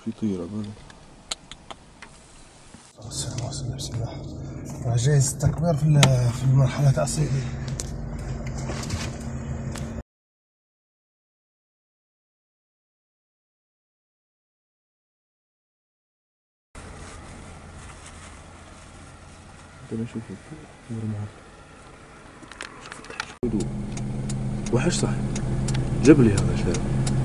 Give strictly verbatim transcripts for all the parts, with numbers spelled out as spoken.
يطير عبالك. السلام عليكم. بسم الله. جاهز التكبير في في المرحلة التأصيلية. انا اشوف الامور معك. هدوء وحش صح. جبلي هذا شاب.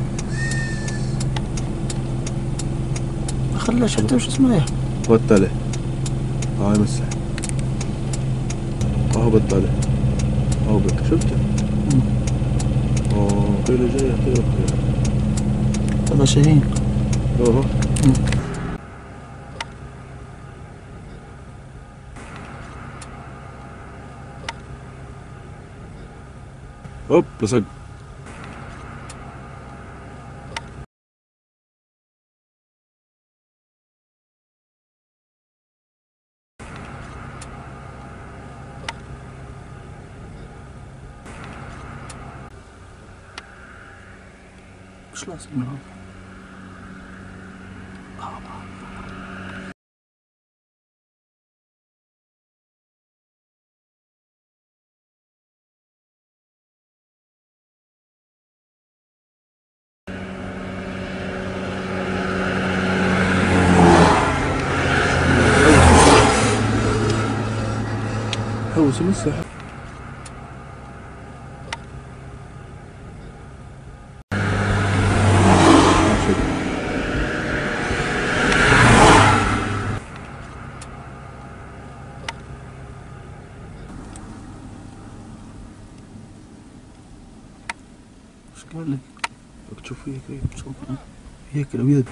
ما خلاش حتى وش اسمه ايه. بطله. هاي مسح. اهو بطله. اهو بك شفته. اوه قيله جايه قيله قيله. هذا شاهين. اوه. هوب لصق. وش لازم نعمل؟ حوس مسح. وش قال لك؟ بدك تشوف فيه كيف شوف هيك الابيض.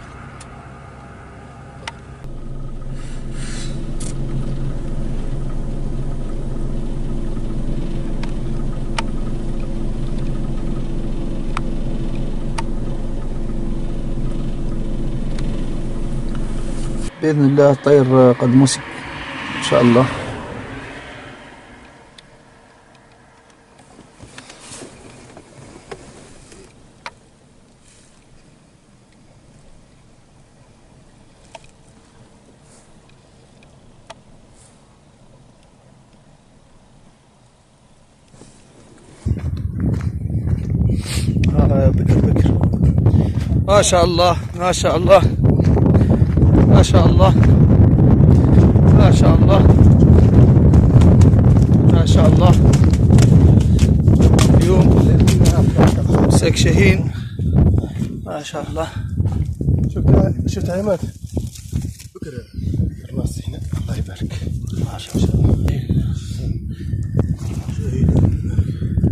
بإذن الله الطير قد مسك إن شاء الله. آه بكر بكر ما شاء الله ما شاء الله ما شاء الله ما شاء الله ما شاء الله. اليوم مسك شاهين ما شاء الله. شفت شفت عماد بكر الراس هنا. الله يبارك. ما شاء الله.